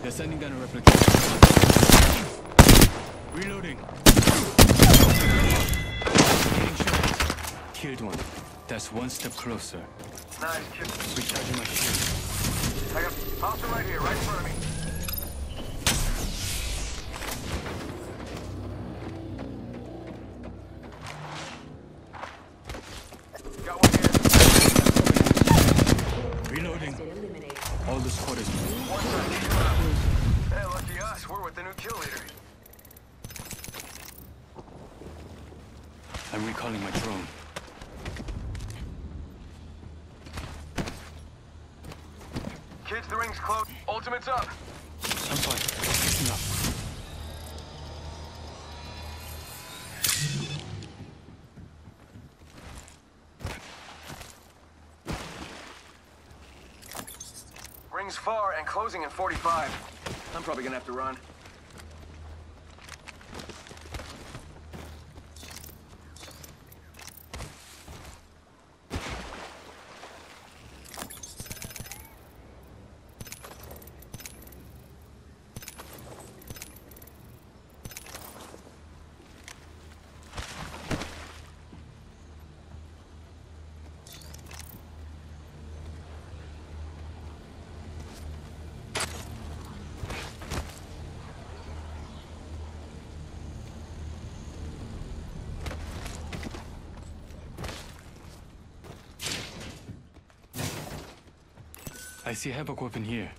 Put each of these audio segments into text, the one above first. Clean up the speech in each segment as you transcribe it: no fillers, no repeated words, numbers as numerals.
They're sending down a replicator. Reloading. Getting shot. Killed one. That's one step closer. Nice, kid. Recharging my shield. I got hostile right here, right in front of me. Got one here. Reloading. All the squad is... One side, keep him out. Hey, lucky us. We're with the new kill leader. I'm recalling my drone. Kids, the ring's close. Ultimate's up. I'm fine. Picking up. Ring's far and closing in 45. I'm probably gonna have to run. I see a havoc weapon here.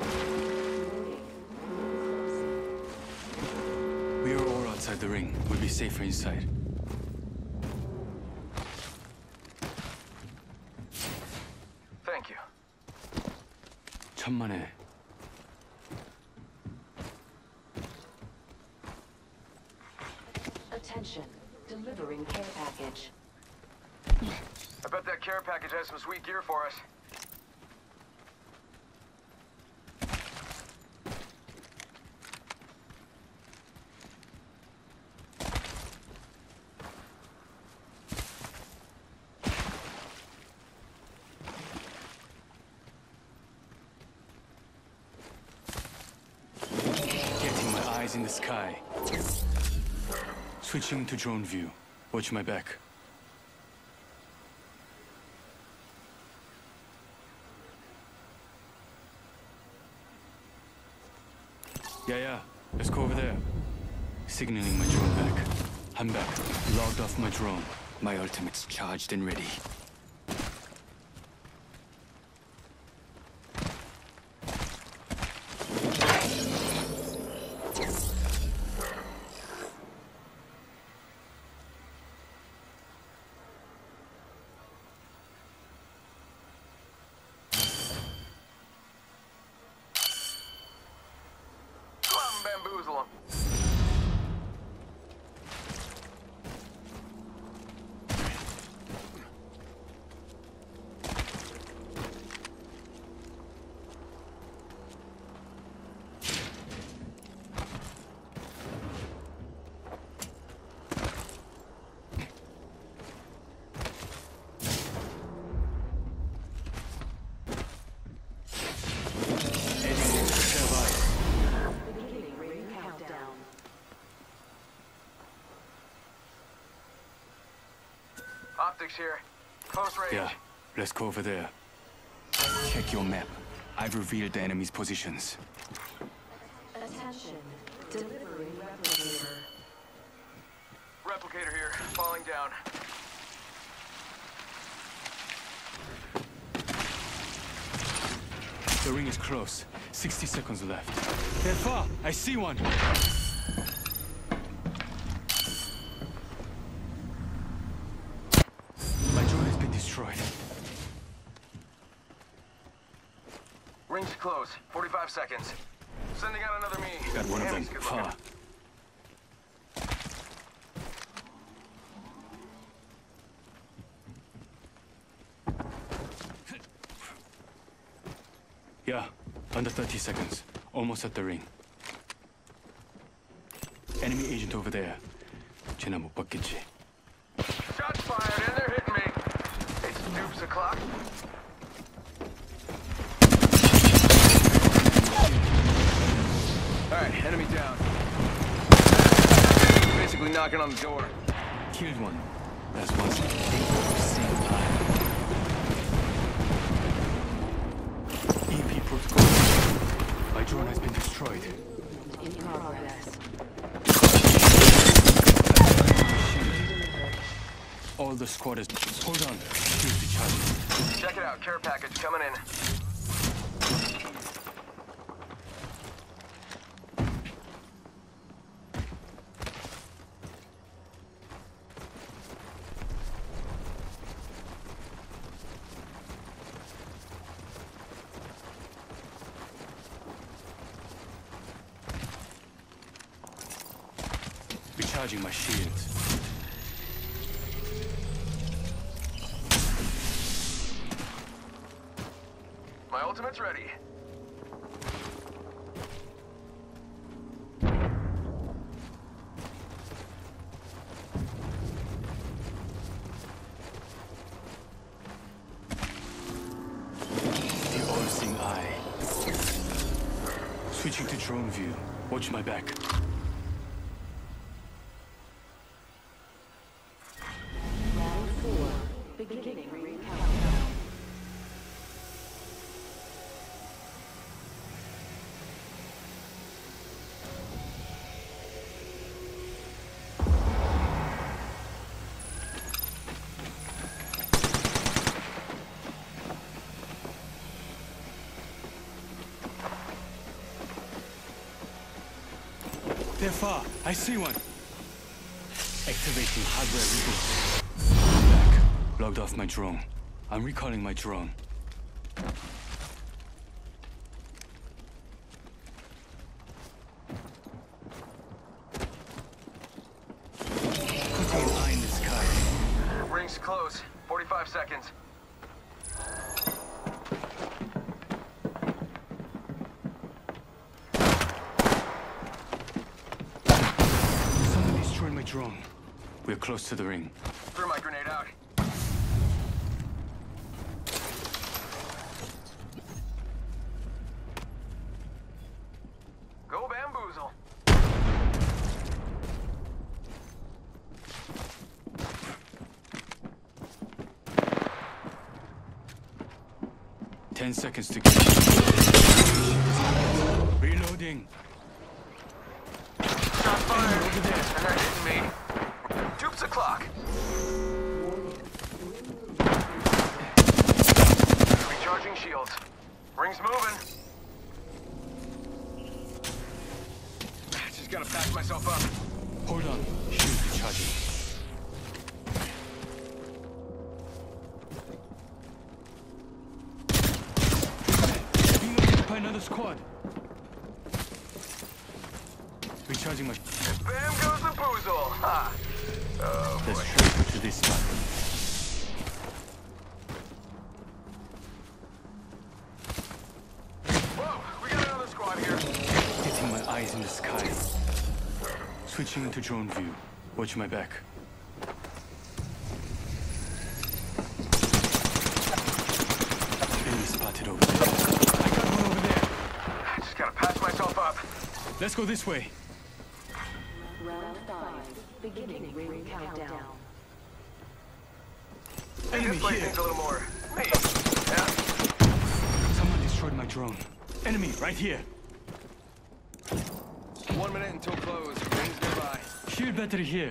We are all outside the ring. We'll be safer inside. Thank you. 천만에. Attention. Delivering care package. I bet that care package has some sweet gear for us. Getting my eyes in the sky. Switching to drone view. Watch my back. Yeah. Let's go over there. Signaling my drone back. I'm back. Logged off my drone. My ultimate's charged and ready. Bamboozle him. Optics here. Close range. Yeah, let's go over there. Check your map. I've revealed the enemy's positions. Attention. Delivering replicator. Replicator here. Falling down. The ring is close. 60 seconds left. They're far. I see one. My drone has been destroyed. Ring's close. 45 seconds. Sending out another me. Got one of them. Good looking. Far. Yeah, under 30 seconds. Almost at the ring. Enemy agent over there. 쟤나 못 봤겠지. Shots fired and they're hitting me. It's dupes o'clock. knocking on the door. Killed one. That's one same time. EP protocol. My drone has been destroyed. In progress. All the squad is... Hold on. Here's the charge. Check it out. Care package coming in. Recharging my shields. My ultimate's ready. The all-seeing eye. Switching to drone view. Watch my back. Round 4. Beginning ring countdown. They're far. I see one. Activating hardware reboot. I'm back. Logged off my drone. I'm recalling my drone. Putting an eye in the sky. Ring's close. 45 seconds. Someone destroyed my drone. We're close to the ring. Threw my grenade out. Go bamboozle. Ten seconds to get. Reloading. Shot fired. Over there. And they're hitting me. Dupes the clock. Recharging shields. Ring's moving. Just gotta patch myself up. Hold on. Shield recharging. Being attacked by another squad. Recharging my... Bam goes the boozle. Ha. Oh Let's boy. travel to this spot. Whoa, we got another squad here. Getting my eyes in the sky. Switching into drone view. Watch my back. Enemy spotted over there. I got one over there. Just gotta patch myself up. Let's go this way. Round 5. Beginning ring countdown. Enemy This place here. needs a little more. Me. Yeah. Someone destroyed my drone. Enemy right here. 1 minute until close. Rings nearby. Shield battery here.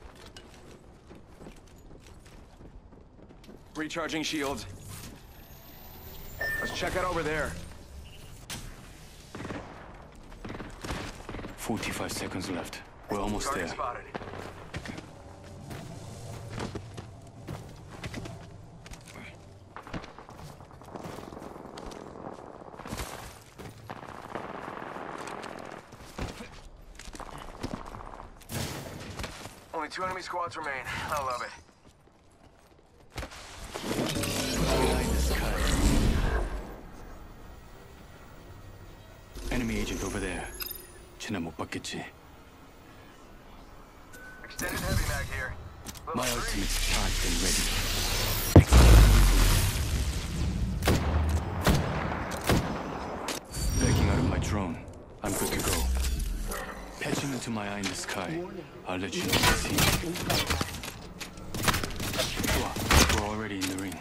Recharging shields. Let's check out over there. 45 seconds left. We're almost Target there. spotted. Only 2 enemy squads remain. I love it. Putting an eye in the sky. Enemy agent over there. 쟤나 못 봤겠지. Extended heavy mag here. Level My 3. ultimate's charged and ready. Backing out of my drone. I'm good to go. Patching into my eye in the sky. Warning. I'll let you know what I see. In progress. We're already in the ring.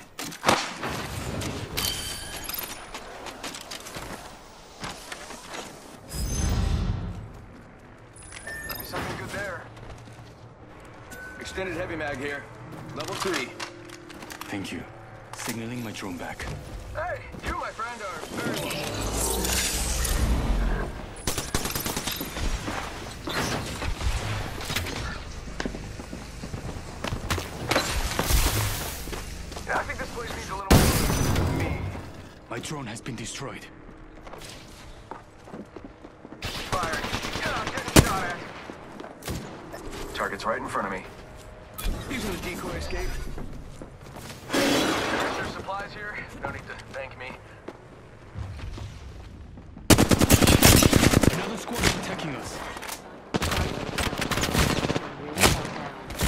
Something good there. Extended heavy mag here. Level 3. Thank you. Signaling my drone back. Hey, you, my friend, are very welcome. Yeah, I think this place needs a little me. My drone has been destroyed. Firing. Yeah, I'm getting shot at. Target's right in front of me. Using the decoy escape. Extra supplies here. No need to thank me. Another squad is attacking us. Ring countdown.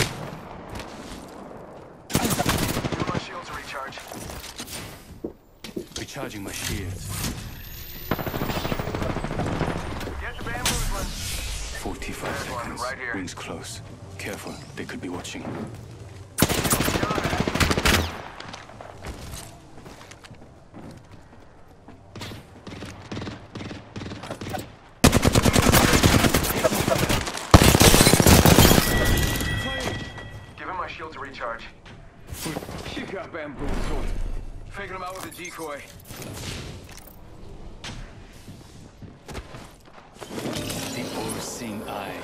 Give my shields a recharge. Recharging my shields. Get the bamboos, one. 45 There's one, seconds. right here. Rings close. Careful, they could be watching. Give him my shield to recharge. You got bamboozled. Faking him out with a decoy. The overseeing eye.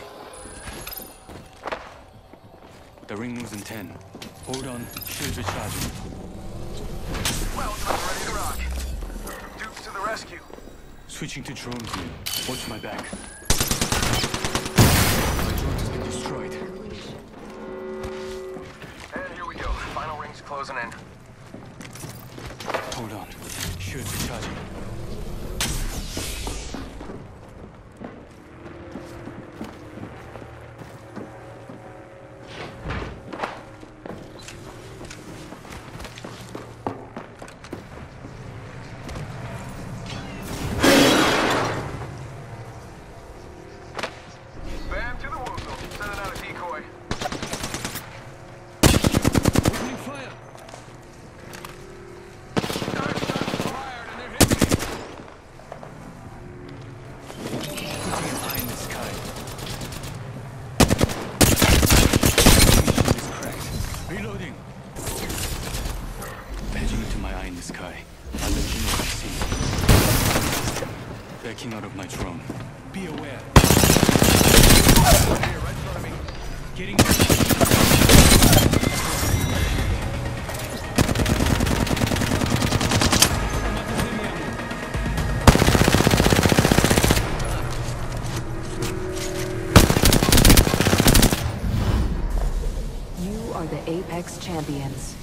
The ring moves in 10. Hold on, shields recharging. Well, I'm ready to rock. Dukes to the rescue. Switching to drone view. Watch my back. My drone has been destroyed. And here we go. Final rings closing in. Hold on. Shields recharging. Bam to the woozle. Sending out a decoy. Opening fire! Dark shots fired and they're hitting me. Putting an eye in the sky. Mission is cracked. Reloading. Edging into my eye in the sky. I'll let you know what I see. Backing out of my drone. Be aware. Here, right in front of me. Getting. You are the Apex Champions.